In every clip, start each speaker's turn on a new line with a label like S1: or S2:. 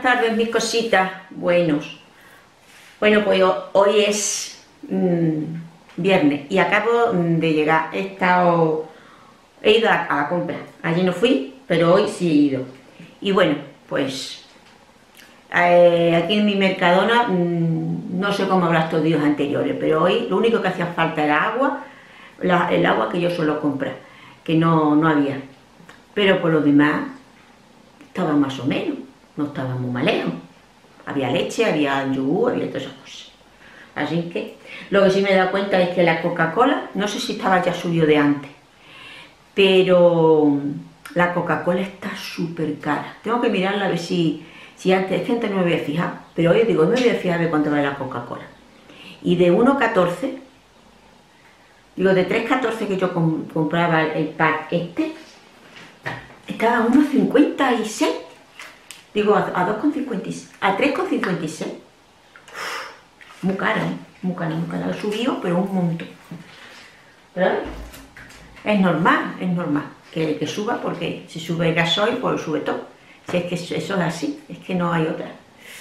S1: tardes, mis cositas. Bueno, pues hoy es viernes y acabo de llegar. He ido a la compra. Ayer no fui, pero hoy sí he ido. Y bueno, pues aquí en mi Mercadona, no sé cómo habrá estos días anteriores, pero hoy lo único que hacía falta era agua, el agua que yo suelo comprar, que no había. Pero por lo demás, estaba más o menos, no estaba muy mal lejos. Había leche, había yogur, había todas esas cosas. Así que lo que sí me he dado cuenta es que la Coca-Cola, no sé si estaba ya subido de antes, pero la Coca-Cola está súper cara. Tengo que mirarla a ver si antes, es que antes no me había fijado, pero hoy digo, no me voy a fijar de cuánto vale la Coca-Cola. Y de 1,14, digo, de 3,14 que yo compraba el pack estaba a 1,56. Digo, a 2,56, a 3,56. Muy cara, ¿eh? Muy cara. Ha subido, pero un montón. Pero es normal que suba, porque si sube el gasoil, pues sube todo. Si es que eso es así, es que no hay otra.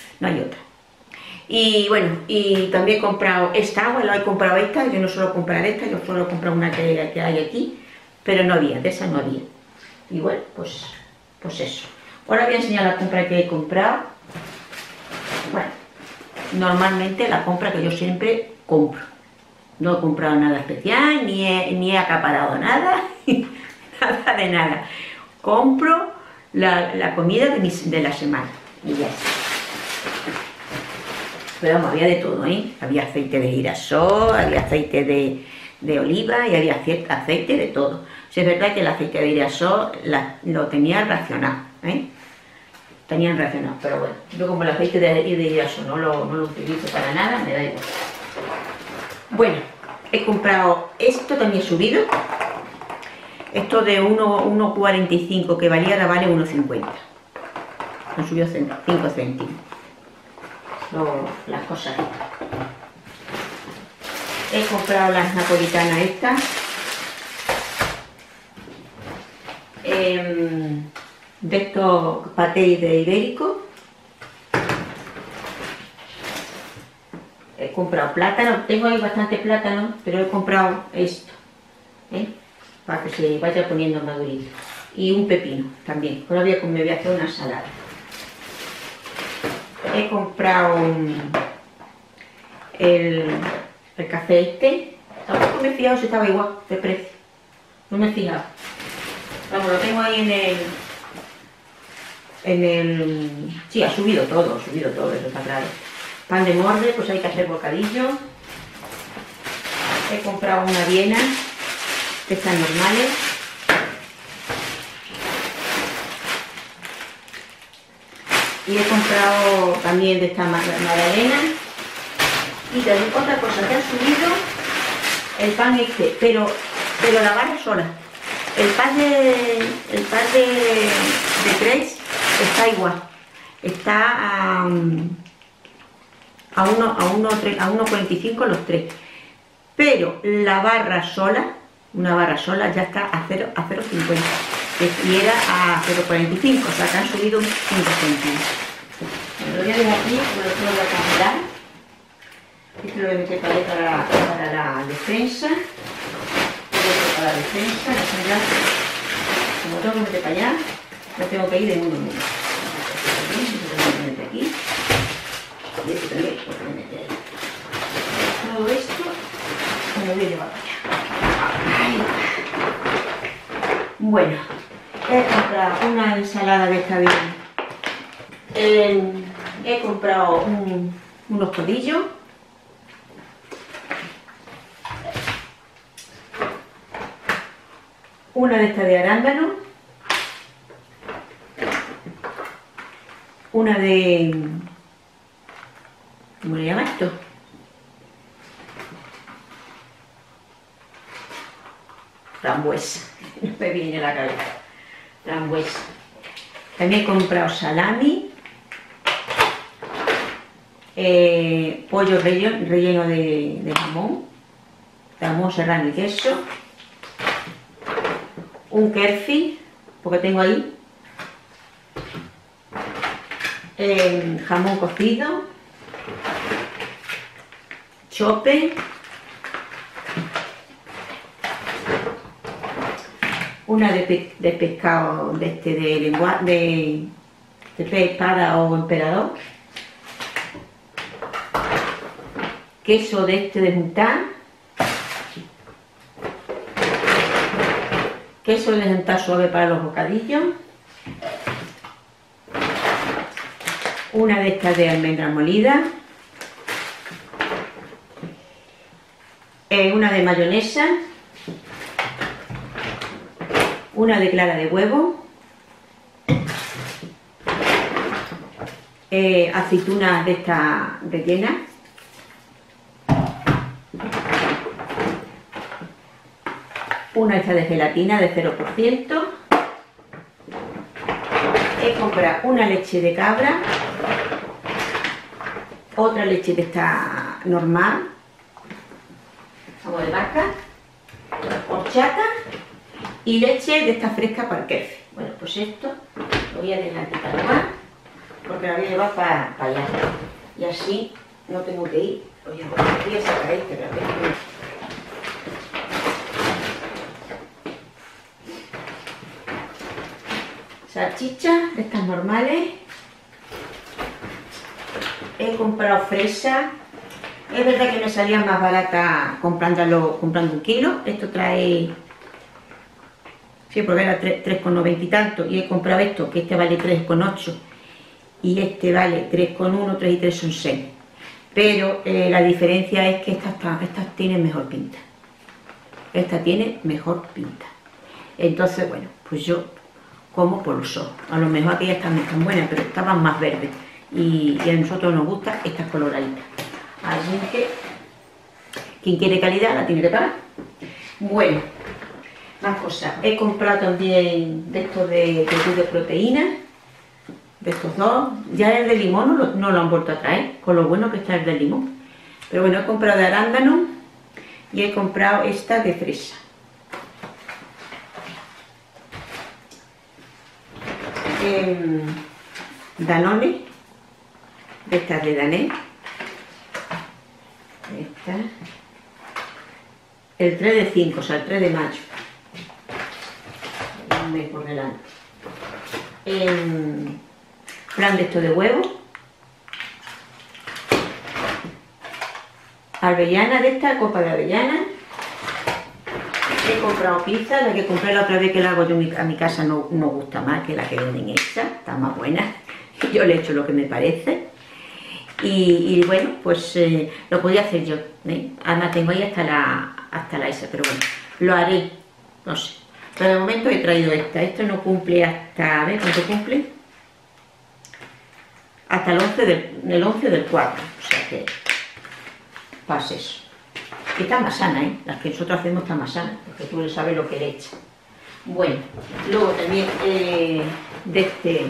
S1: Y bueno, y también he comprado esta agua, la he comprado esta, yo no suelo comprar esta, yo suelo comprar una que hay aquí, pero no había, de esa no había. Y bueno, pues eso. Ahora voy a enseñar la compra que he comprado. Bueno, normalmente la compra que yo siempre compro. No he comprado nada especial, ni he acaparado nada, nada de nada. Compro la comida de la semana y ya está. Pero vamos, había de todo, ¿eh? Había aceite de girasol, había aceite de oliva y había aceite de todo. O sea, es verdad que el aceite de girasol lo tenía racionado, ¿eh? Tenían racionado, pero bueno, yo como el aceite de girasol no lo utilizo para nada, me da igual. Bueno, he comprado esto, también subido. Esto de 1,45 que valía, ahora vale 1,50. Han subido 5 céntimos. Las cosas estas. He comprado las napolitanas estas. De estos patés de ibérico. He comprado plátano, tengo ahí bastante plátano, pero he comprado esto, para que se vaya poniendo madurito. Y un pepino también, ahora me voy a hacer una ensalada. He comprado el café este, tampoco me he fijado si estaba igual de precio, no me he fijado. Vamos, lo tengo ahí sí, ha subido todo, eso está claro. Pan de molde, pues hay que hacer bocadillo. He comprado una avena, de estas normales. Y he comprado también de esta magdalena. Y también otra cosa que ha subido, el pan este, pero la barra sola. El pan de 3 está igual. Está a 1,45 los 3, pero la barra sola, una barra sola ya está a 0,50 y era a 0,45, o sea que han subido 5 céntimos. Me lo voy a dejar aquí, me lo tengo que congelar. Esto lo voy a meter para la defensa. Para la defensa, como tengo que meter para allá, no tengo que ir de mundo en mundo. Aquí. Y esto también, pues voy a meter ahí. Todo esto me lo voy a llevar para allá. Bueno, he comprado una ensalada de esta bien. He comprado unos codillos. Una de estas de arándano. Una de... ¿cómo le llama esto? Frambuesa. No me viene a la cabeza. Frambuesa. También he comprado salami. Pollo relleno de jamón serrano y queso. Un Kerfi, porque tengo ahí. jamón cocido, chope, una de pescado de pez espada o emperador, queso de juntar, queso de juntar suave para los bocadillos, una de estas de almendras molidas, una de mayonesa, una de clara de huevo, aceitunas de estas rellenas, una esta de gelatina de 0%, he comprado una leche de cabra, otra leche de esta normal, como de vaca, horchata y leche de esta fresca para el kefe. Bueno, pues esto lo voy a dejar aquí para tomar, porque la voy a llevar para allá. Y así no tengo que ir. Voy a sacar este rápido. Salchichas, estas normales. He comprado fresa. Es verdad que me salía más barata comprando un kilo. Esto trae... Sí, porque era 3,90 y tanto. Y he comprado esto, que este vale 3,8. Y este vale 3,1, 3 y 3 son 6. Pero la diferencia es que estas tienen mejor pinta. Esta tiene mejor pinta. Entonces, bueno, pues yo como por los ojos. A lo mejor aquellas también están buenas, pero estaban más verdes. Y a nosotros nos gustan estas coloraditas. Así que, quien quiere calidad la tiene que pagar. Bueno, más cosas. He comprado también de estos de proteína. De estos dos. Ya el de limón no lo han vuelto a traer, con lo bueno que está el de limón. Pero bueno, he comprado de arándano y he comprado esta de fresa. Danone, de estas de Danone. Esta. El 3 de 5, o sea, el 3 de mayo. Un mes por delante. Flan de esto de huevo. Avellana de esta, copa de avellana. He comprado pizza, la que compré la otra vez que la hago yo a mi casa no gusta más que la que venden hecha, está más buena. Yo le he hecho lo que me parece. Y bueno, pues lo podía hacer yo. Además tengo ahí hasta la esa, pero bueno, lo haré, no sé. Pero de momento he traído esta. Esto no cumple hasta, a ver cuánto cumple. Hasta el 11 del 4, o sea que pasa eso. Que está más sana, las que nosotros hacemos están más sanas, porque tú no sabes lo que le echas. Bueno, luego también de este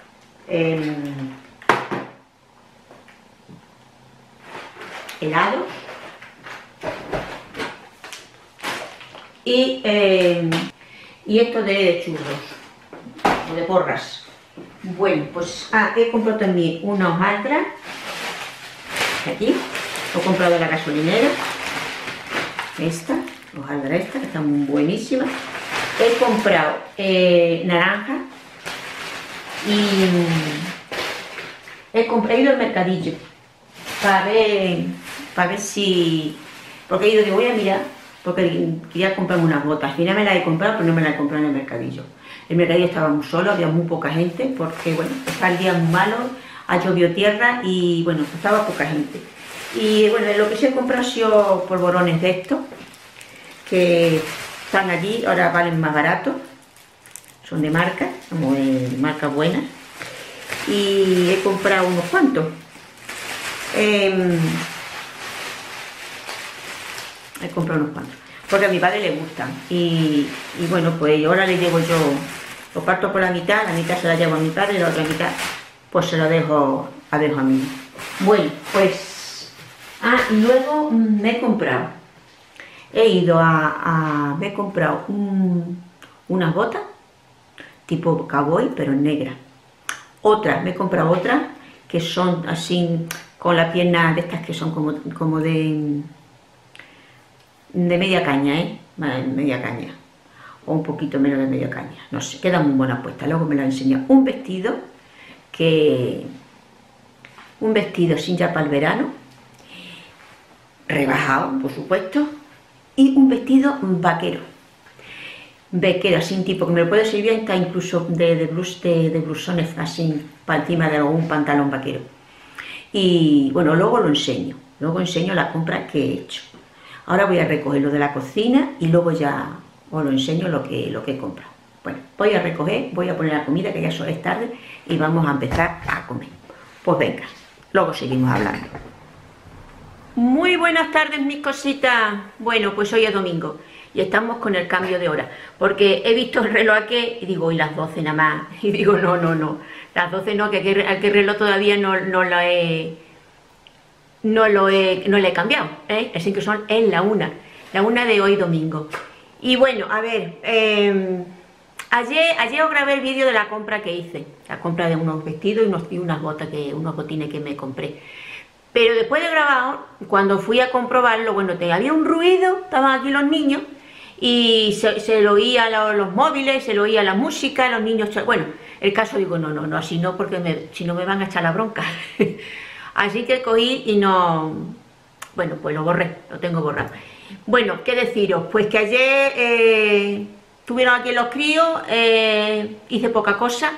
S1: helado y esto de churros o de porras. Bueno, pues he comprado también una hojaldra aquí, lo he comprado en la gasolinera. Esta hojaldra que está muy buenísima. He comprado naranja y he ido al mercadillo para ver si, porque he ido, que voy a mirar, porque quería comprarme unas botas. Al final me las he comprado, pero no me las he comprado en el mercadillo. El mercadillo estaba muy solo, había muy poca gente, porque bueno, está el día muy malo, ha llovido tierra y bueno, estaba poca gente. Y bueno, lo que sí he comprado ha sido polvorones de estos, que están allí, ahora valen más baratos, son de marca, como de marca buena. Y he comprado unos cuantos. He comprado unos cuantos, porque a mi padre le gustan. Y bueno, pues ahora le llevo yo, lo parto por la mitad se la llevo a mi padre y la otra mitad pues se la dejo a mí. Bueno, pues... y luego me he comprado, me he comprado unas botas tipo cowboy, pero negras. Otra, me he comprado otras que son así, con la pierna de estas que son como de media caña, ¿eh? Media caña, o un poquito menos de media caña, no sé, queda muy buena puesta, luego me la enseño. Un vestido sin ya para el verano, rebajado, por supuesto, y un vestido vaquero, sin tipo, que me lo puede servir hasta incluso de blusones así, para encima de un pantalón vaquero. Y bueno, luego enseño la compra que he hecho. Ahora voy a recoger lo de la cocina y luego ya os lo enseño lo que he comprado. Bueno, voy a recoger, voy a poner la comida, que ya es tarde, y vamos a empezar a comer. Pues venga, luego seguimos hablando. Muy buenas tardes, mis cositas. Bueno, pues hoy es domingo y estamos con el cambio de hora, porque he visto el reloj aquí y digo, y las 12 nada más, y digo, no, las 12 no, que aquel reloj todavía no lo he cambiado, ¿eh? Así que es la una de hoy domingo. Y bueno, a ver, ayer os grabé el vídeo de la compra que hice, la compra de unos vestidos y unas botas, unos botines que me compré. Pero después de grabado, cuando fui a comprobarlo, bueno, había un ruido, estaban aquí los niños, y se lo oía los móviles, se lo oía la música, los niños, bueno, el caso digo, no, así no, porque si no me van a echar la bronca. Así que cogí y no, bueno, pues lo borré, lo tengo borrado. Bueno, ¿qué deciros? Pues que ayer estuvieron aquí los críos, hice poca cosa,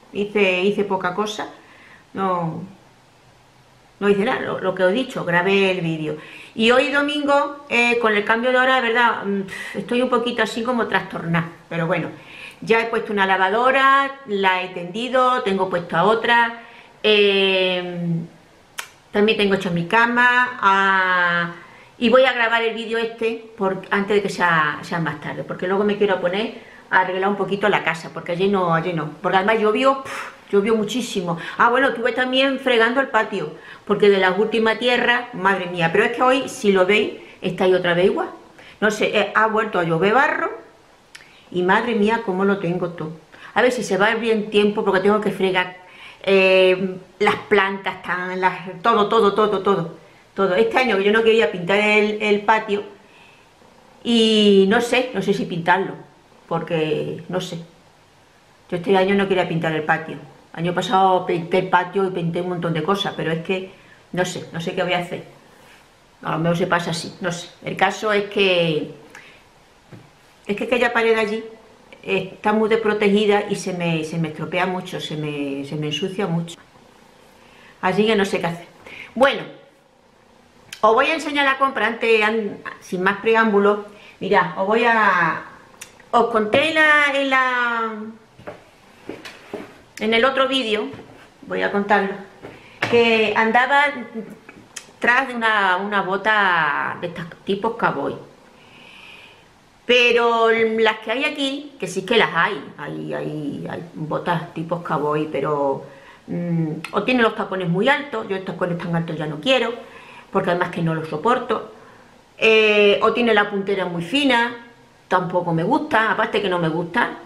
S1: no hice nada, lo que os he dicho, grabé el vídeo. Y hoy domingo, con el cambio de hora, de verdad, estoy un poquito así como trastornada, pero bueno, ya he puesto una lavadora, la he tendido, tengo puesta otra, también tengo hecho mi cama, y voy a grabar el vídeo antes de que sea más tarde, porque luego me quiero poner a arreglar un poquito la casa, porque ayer no, porque además llovió muchísimo. Ah, bueno, estuve también fregando el patio, porque de la última tierra, madre mía, pero es que hoy, si lo veis, está ahí otra vez igual. No sé, ha vuelto a llover barro, y madre mía, cómo lo tengo todo. A ver si se va bien tiempo, porque tengo que fregar las plantas, todo. Este año yo no quería pintar el patio, y no sé si pintarlo, porque no sé. Yo este año no quería pintar el patio. Año pasado pinté el patio y pinté un montón de cosas, pero es que no sé qué voy a hacer. A lo mejor se pasa así, no sé. El caso es que aquella pared allí está muy desprotegida y se me estropea mucho, se me ensucia mucho. Así que no sé qué hacer. Bueno, os voy a enseñar la compra antes, sin más preámbulos. Mirad, os conté en el otro vídeo, voy a contarlo, que andaba tras de una bota de estos tipos cowboy. Pero las que hay aquí, que sí que las hay botas tipos cowboy, pero o tienen los tapones muy altos, yo estos tapones tan altos ya no quiero, porque además que no los soporto, o tiene la puntera muy fina, tampoco me gusta, aparte que no me gusta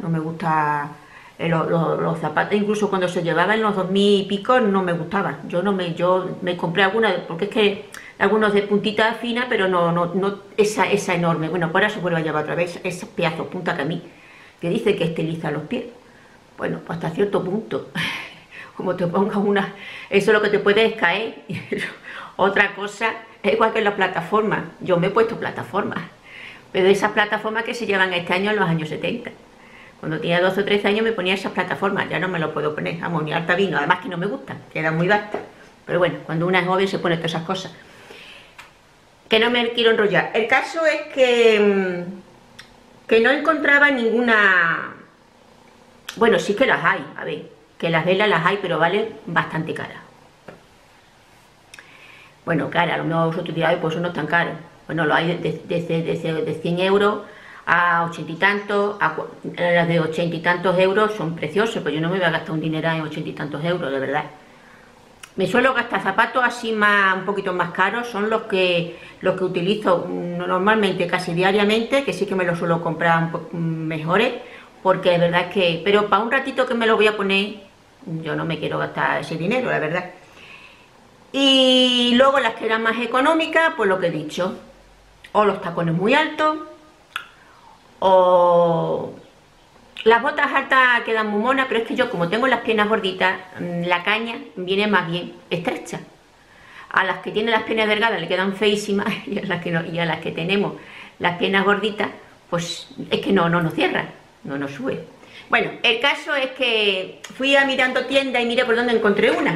S1: los zapatos, incluso cuando se llevaban en los 2000 y pico no me gustaban. Yo me compré algunas, porque es que algunos de puntita fina, pero no esa enorme. Bueno, por eso vuelvo a llevar otra vez ese pedazo punta que a mí, que dice que estiliza los pies. Bueno, pues hasta cierto punto. Como te pongas una, eso es lo que te puedes caer. Otra cosa, es igual que en las plataformas. Yo me he puesto plataformas, pero esas plataformas que se llevan este año en los años 70. Cuando tenía 12 o 13 años me ponía esas plataformas, ya no me lo puedo poner, vamos, ni harta vino, además que no me gustan, quedan muy vastas. Pero bueno, cuando una es joven se pone todas esas cosas. Que no me quiero enrollar. El caso es que no encontraba ninguna... Bueno, sí que las hay, a ver, que las velas las hay, pero valen bastante caras. Bueno, cara, a lo mejor vosotros diréis, pues eso no es tan caro. Bueno, lo hay de 100 euros a 80 y tantos, las de 80 y tantos euros son preciosas, pues yo no me voy a gastar un dineral en 80 y tantos euros, de verdad. Me suelo gastar zapatos así un poquito más caros, son los que utilizo normalmente, casi diariamente, que sí que me los suelo comprar mejores, porque de verdad que, pero para un ratito que me lo voy a poner, yo no me quiero gastar ese dinero, la verdad. Y luego las que eran más económicas, pues lo que he dicho, o los tacones muy altos, o las botas altas quedan muy monas, pero es que yo como tengo las piernas gorditas, la caña viene más bien estrecha. A las que tienen las piernas delgadas le quedan feísimas y a las que no, y a las que tenemos las piernas gorditas, pues es que no nos cierran, no nos sube. Bueno, el caso es que fui a mirando tiendas y miré por dónde encontré una.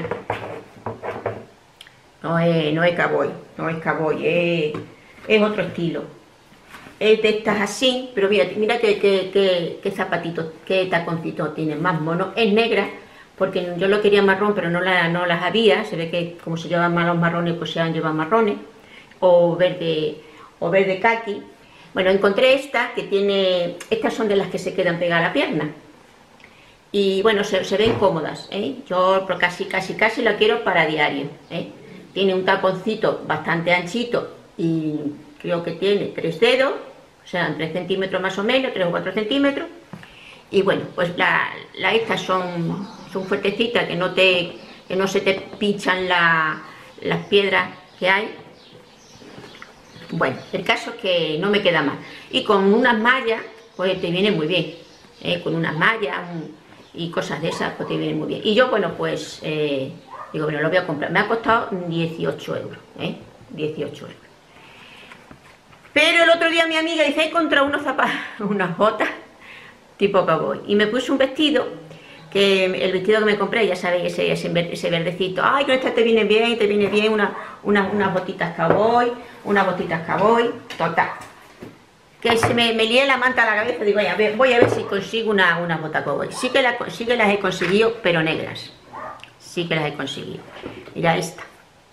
S1: No es cowboy, no es cowboy, es otro estilo. Es de estas así, pero mira qué zapatitos, qué taconcitos tiene, más mono. Es negra, porque yo lo quería marrón, pero no las había. Se ve que como se llevan más los marrones, pues se han llevado marrones, o verde caqui. Bueno, encontré esta que tiene, estas son de las que se quedan pegadas a la pierna. Y bueno, se ven cómodas, ¿eh? Yo casi la quiero para diario, ¿eh? Tiene un taconcito bastante anchito y creo que tiene 3 dedos, o sea, 3 centímetros más o menos, 3 o 4 centímetros. Y bueno, pues estas son fuertecitas, que no se te pinchan las piedras que hay. Bueno, el caso es que no me queda mal. Y con unas mallas, pues te viene muy bien, con unas mallas y cosas de esas, pues te viene muy bien. Y yo, bueno, pues digo, bueno, lo voy a comprar. Me ha costado 18 euros, 18 euros. Pero el otro día mi amiga dice, he encontrado unos zapatos, unas botas tipo cowboy. Y me puse un vestido, que el vestido que me compré, ya sabéis, ese verdecito. Ay, con esta te viene bien unas botitas cowboy, total. Que se me lié la manta a la cabeza, digo, voy a ver si consigo una bota cowboy. Sí que las he conseguido, pero negras. Sí que las he conseguido. Mira esta.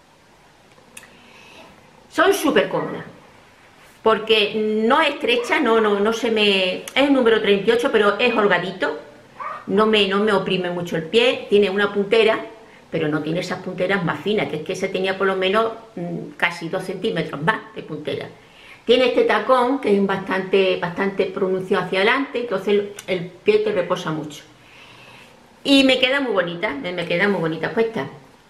S1: Son súper cómodas. Porque no es estrecha, no se me... Es el número 38, pero es holgadito. No me oprime mucho el pie. Tiene una puntera, pero no tiene esas punteras más finas, que es que se tenía por lo menos casi 2 centímetros más de puntera. Tiene este tacón, que es bastante pronunciado hacia adelante, entonces el pie te reposa mucho. Y me queda muy bonita, puesta.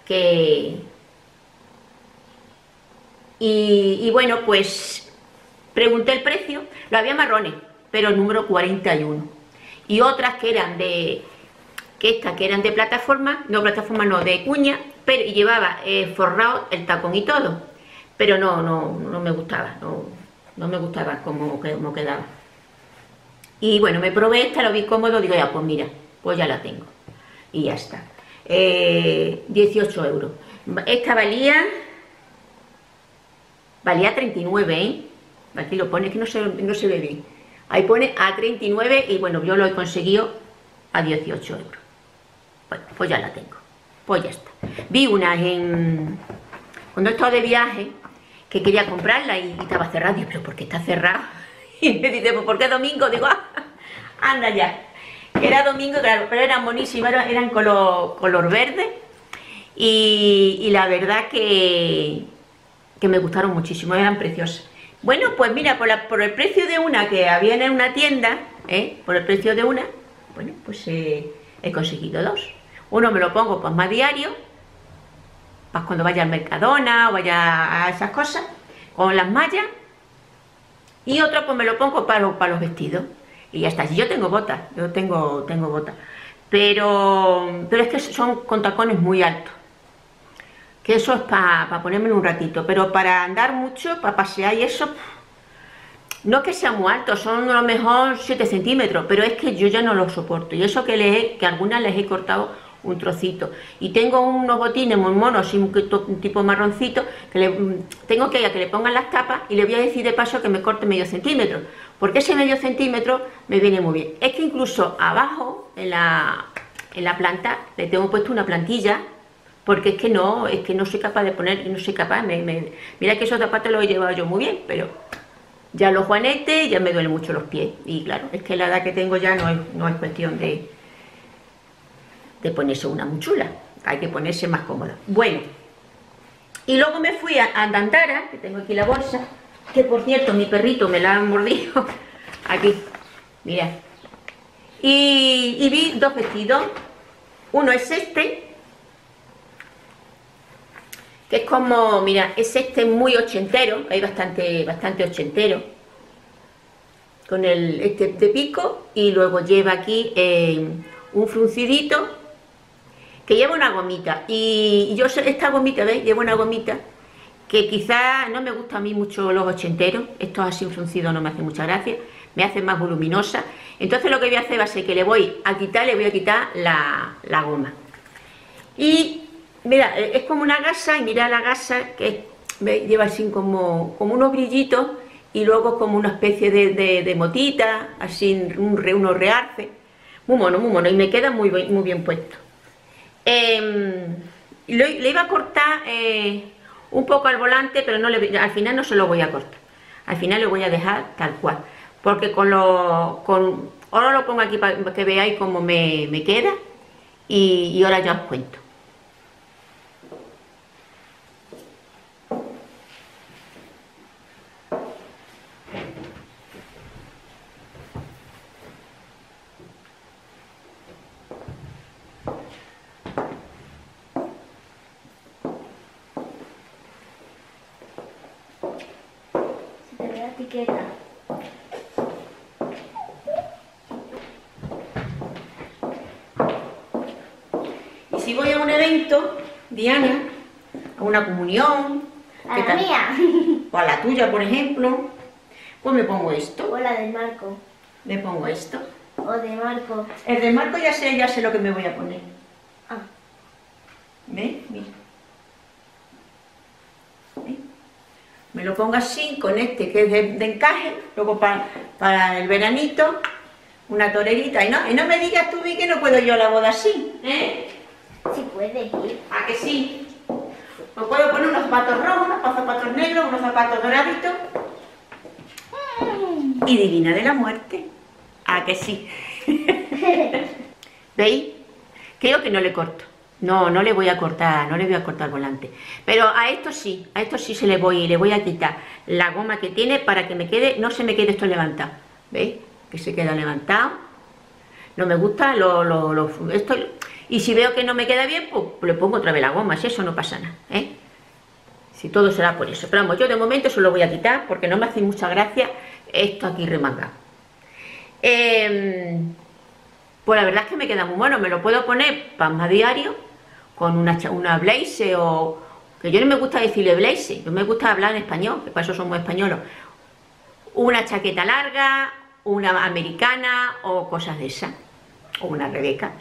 S1: Y bueno, pues pregunté el precio, lo había marrones, pero el número 41. Y otras que eran de plataforma, de cuña, pero llevaba forrado el tacón y todo. Pero no me gustaba, no me gustaba cómo quedaba. Y bueno, me probé esta, lo vi cómodo, digo, ya, pues mira, pues ya la tengo. Y ya está. 18 euros. Esta valía 39, ¿eh? Aquí lo pone, que no se ve bien. Ahí pone a 39 y bueno, yo lo he conseguido a 18 euros. Bueno, pues ya la tengo. Pues ya está. Vi unas cuando he estado de viaje, que quería comprarla y estaba cerrada. Digo, ¿pero por qué está cerrada? Y me dice, pues porque es domingo. Digo, anda ya. Era domingo, claro, pero eran buenísimas, eran color verde. Y la verdad que me gustaron muchísimo, eran preciosas. Bueno, pues mira, por el precio de una que había en una tienda, por el precio de una, bueno, pues he conseguido 2. Uno me lo pongo pues más diario, pues cuando vaya al Mercadona o vaya a esas cosas, con las mallas, y otro pues me lo pongo para los vestidos. Y ya está. Si yo tengo botas, tengo botas, pero es que son con tacones muy altos, que eso es para ponerme en un ratito, pero para andar mucho, para pasear y eso, no es que sea muy alto, son a lo mejor 7 centímetros, pero es que yo ya no lo soporto, y eso que algunas les he cortado un trocito, y tengo unos botines muy monos, así un tipo marroncito, que tengo que ir a que le pongan las tapas, y le voy a decir de paso que me corte medio centímetro, porque ese medio centímetro me viene muy bien. Es que incluso abajo, en la planta, le tengo puesto una plantilla, porque es que no soy capaz de poner, no soy capaz, mira que esos zapatos los he llevado yo muy bien, pero ya los juanetes, ya me duelen mucho los pies, y claro, es que la edad que tengo ya no es cuestión de ponerse una muy chula, hay que ponerse más cómoda. Bueno, y luego me fui a Andantara, que tengo aquí la bolsa, que por cierto mi perrito me la ha mordido, aquí, mirad, y vi 2 vestidos, Uno es este, que es como, mira, es este muy ochentero, hay bastante ochentero, con este de pico, y luego lleva aquí un fruncidito, que lleva una gomita, y yo esta gomita, ¿veis? Lleva una gomita, que quizás no me gusta a mí mucho los ochenteros, estos así fruncidos no me hacen mucha gracia, me hacen más voluminosa, entonces lo que voy a hacer va a ser que le voy a quitar la goma. Y mira, es como una gasa, y mira la gasa que lleva así como unos brillitos, y luego como una especie de motita, así unos realces, muy mono, y me queda muy bien puesto. Le iba a cortar un poco al volante, pero al final no se lo voy a cortar, al final lo voy a dejar tal cual, porque ahora lo pongo aquí para que veáis cómo me queda, y ahora ya os cuento.
S2: Etiqueta.
S1: Y si voy a un evento, Diana, a una comunión,
S2: A la mía.
S1: o a la tuya, por ejemplo, pues me pongo esto.
S2: O la del Marco.
S1: Me pongo esto.
S2: O de Marco.
S1: El de Marco ya sé lo que me voy a poner.
S2: Ah.
S1: ¿Ves? Mira. ¿Ves? Me lo pongo así, con este que es de encaje, luego para el veranito, una torerita. Y no me digas tú, Vi, que no puedo yo a la boda así, ¿eh?
S2: Sí puedes ir.
S1: ¿A que sí? Me puedo poner unos zapatos rojos, unos zapatos negros, unos zapatos doraditos. Y divina de la muerte. ¿A que sí? ¿Veis? Creo que no le corto. No le voy a cortar, no le voy a cortar el volante. Pero a esto sí le voy a quitar la goma que tiene para que no se me quede esto levantado. ¿Veis? Que se queda levantado. No me gusta esto. Y si veo que no me queda bien, pues le pongo otra vez la goma, si eso no pasa nada, ¿eh? Si todo será por eso. Pero vamos, yo de momento se lo voy a quitar porque no me hace mucha gracia esto aquí remangado. Pues la verdad es que me queda muy bueno. Me lo puedo poner para más diario con una blazer, o que yo no me gusta decirle blazer, yo me gusta hablar en español, que para eso somos españolos. Una chaqueta larga, una americana o cosas de esas, o una Rebeca.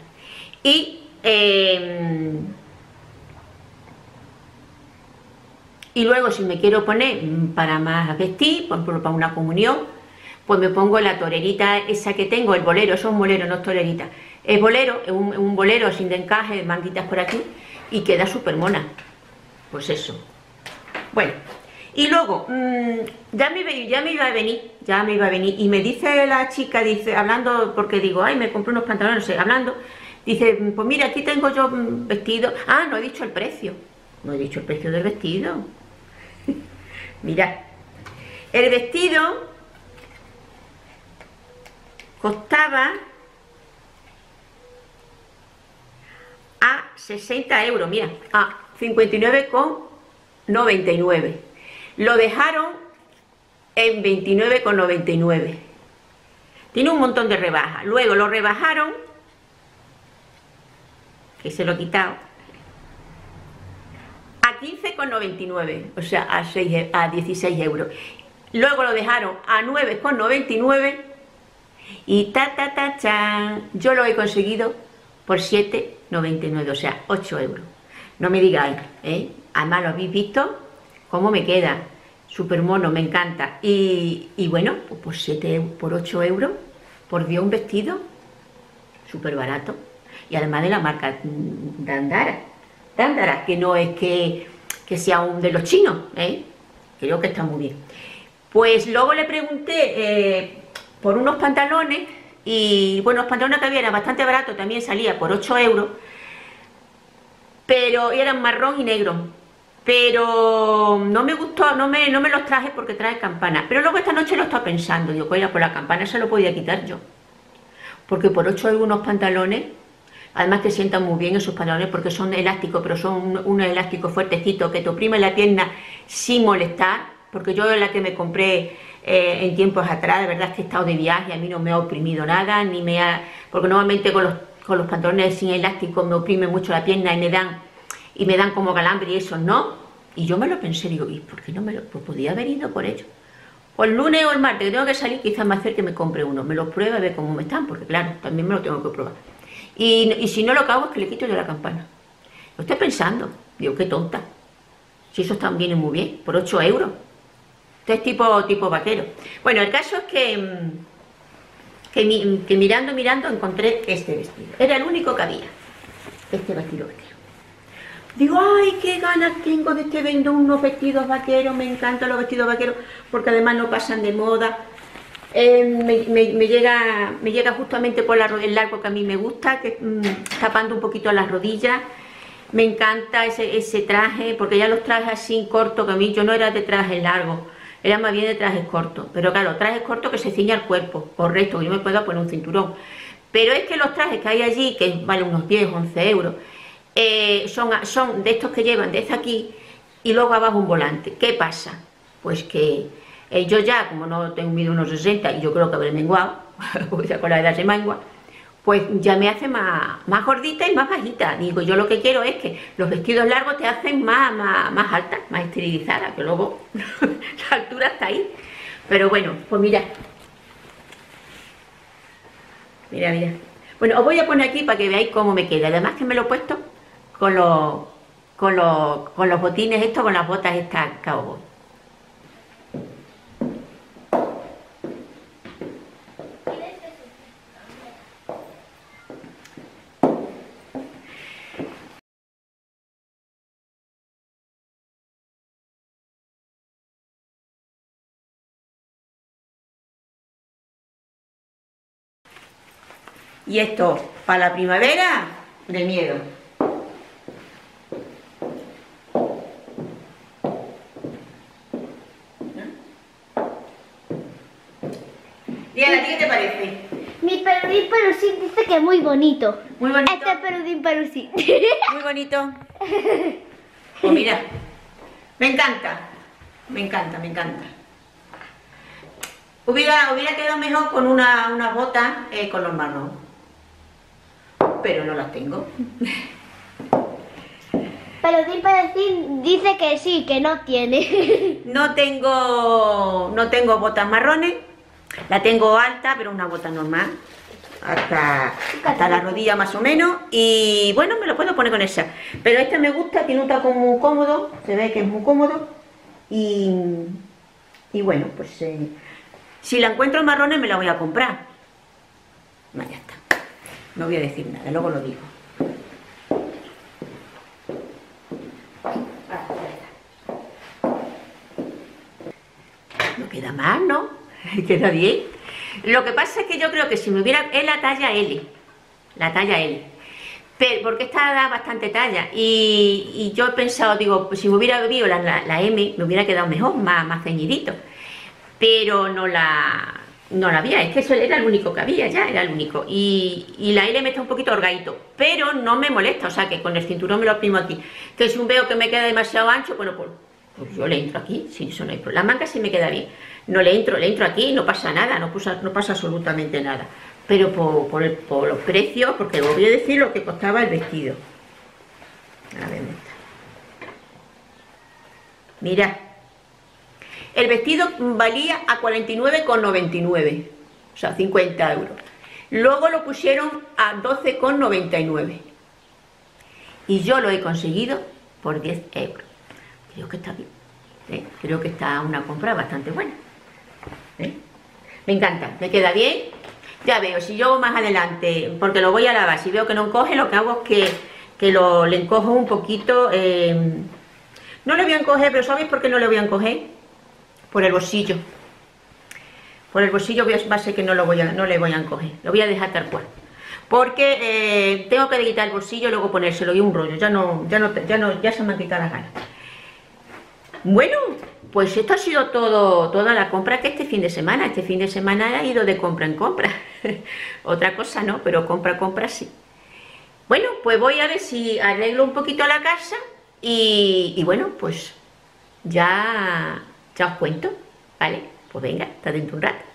S1: Y luego, si me quiero poner para más vestir, por ejemplo para una comunión, pues me pongo la torerita esa que tengo, el bolero. Eso es un bolero, no es torerita, es bolero, es un bolero sin de encaje, manguitas por aquí, y queda súper mona. Pues eso. Bueno, y luego ya me iba a venir, y me dice la chica, dice, hablando, porque digo, ay, me compré unos pantalones, no sé, hablando, dice, pues mira, aquí tengo yo vestido. Ah, no he dicho el precio, del vestido. Mirad, el vestido costaba a 60 euros, mira, a 59,99. Lo dejaron en 29,99. Tiene un montón de rebajas. Luego lo rebajaron, que se lo he quitado, a 15,99, o sea, a 16 euros. Luego lo dejaron a 9,99 y chan, yo lo he conseguido por 7,99, o sea, 8 euros. No me digáis, ¿eh? Además lo habéis visto cómo me queda, súper mono, me encanta. Y bueno, pues por 8 euros, por Dios, un vestido súper barato. Y además de la marca Dandara, que no es que sea un de los chinos, ¿eh? Creo que está muy bien. Pues luego le pregunté por unos pantalones, y bueno, los pantalones que había eran bastante baratos, también salía por 8 euros, pero eran marrón y negro. Pero no me gustó, no me los traje porque trae campana. Pero luego esta noche lo estaba pensando, digo, oye, por la campana se lo podía quitar yo, porque por 8 euros unos pantalones Además que sientan muy bien esos pantalones porque son elásticos, pero son unos elásticos fuertecitos que te oprimen la pierna sin molestar, porque yo la que me compré en tiempos atrás, de verdad es que he estado de viaje, a mí no me ha oprimido nada, ni me ha... porque normalmente con los pantalones sin elástico me oprime mucho la pierna y me dan como calambre y eso, ¿no? Y yo me lo pensé, digo, ¿y por qué no me lo...? Pues podía haber ido por ello. O el lunes o el martes que tengo que salir, quizás me acerque que me compre uno, me lo pruebe a ver cómo me están, porque claro, también me lo tengo que probar. Y si no, lo que hago es que le quito yo la campana. Lo estoy pensando, digo, qué tonta. Si esos también vienen muy bien, por 8 euros. Este es tipo vaquero. Bueno, el caso es que mirando encontré este vestido. Era el único que había. Este vestido vaquero. Digo, ay, qué ganas tengo de este vendo unos vestidos vaqueros, me encantan los vestidos vaqueros, porque además no pasan de moda. Me llega justamente por el largo que a mí me gusta, que tapando un poquito las rodillas. Me encanta ese traje, porque ya los trajes así cortos, que a mí yo no era de trajes largos, era más bien de trajes cortos. Pero claro, trajes cortos que se ciña el cuerpo, correcto, yo me puedo poner un cinturón. Pero es que los trajes que hay allí, que valen unos 10, 11 euros, son de estos que llevan desde aquí y luego abajo un volante. ¿Qué pasa? Pues que yo ya, como no tengo mido unos 60 y yo creo que habré menguado, porque ya con la edad se mengua, pues ya me hace más gordita y más bajita. Digo, yo lo que quiero es que los vestidos largos te hacen más alta, más estilizada, que luego la altura está ahí. Pero bueno, pues mira. Mira. Bueno, os voy a poner aquí para que veáis cómo me queda. Además que me lo he puesto con los botines estos, con las botas estas cowboy. Y esto, para la primavera, de miedo. Diana, ¿qué te parece?
S2: Mi perudín perusín dice que es muy bonito.
S1: Muy bonito.
S2: Este perudín perusín.
S1: Muy bonito. Pues mira, me encanta. Me encanta. Hubiera quedado mejor con unas botas color marrón. Pero no las tengo.
S2: Perudín perusín dice que sí, que no tiene.
S1: No tengo botas marrones. La tengo alta, pero una bota normal. Hasta la rodilla más o menos. Y bueno, me lo puedo poner con esa. Pero esta me gusta, tiene un tacón muy cómodo. Se ve que es muy cómodo. Y bueno, pues si la encuentro en marrones me la voy a comprar. No, ya está. No voy a decir nada, luego lo digo. No queda mal, ¿no? Queda bien. Lo que pasa es que yo creo que si me hubiera... Es la talla L. La talla L. Pero, porque esta da bastante talla. Y yo he pensado, digo, pues si me hubiera bebido la M, me hubiera quedado mejor, más ceñidito. Pero no la había. Es que eso era el único que había, ya era el único. Y la L me está un poquito holgadito. Pero no me molesta, o sea que con el cinturón me lo oprimo aquí. Que si veo que me queda demasiado ancho, bueno, pues yo le entro aquí, si eso no hay problema. La manga sí me queda bien. No le entro aquí, no pasa nada, no pasa absolutamente nada. Pero por los precios, porque os voy a decir lo que costaba el vestido. A ver, mirad. El vestido valía a 49,99, o sea, 50 euros. Luego lo pusieron a 12,99. Y yo lo he conseguido por 10 euros. Creo que está bien. Creo que está una compra bastante buena. Me encanta, me queda bien. Ya veo, si yo más adelante, porque lo voy a lavar, si veo que no encoge, lo que hago es que le encojo un poquito. No le voy a encoger, pero ¿sabéis por qué no le voy a encoger? Por el bolsillo. Por el bolsillo va a ser que no le voy a encoger. Lo voy a dejar tal cual. Porque tengo que quitar el bolsillo y luego ponérselo y un rollo. Ya se me han quitado las ganas. Bueno, pues esto ha sido toda la compra que este fin de semana. Este fin de semana he ido de compra en compra. Otra cosa no, pero compra sí. Bueno, pues voy a ver si arreglo un poquito la casa y bueno, pues ya os cuento, ¿vale? Pues venga, hasta dentro de un rato.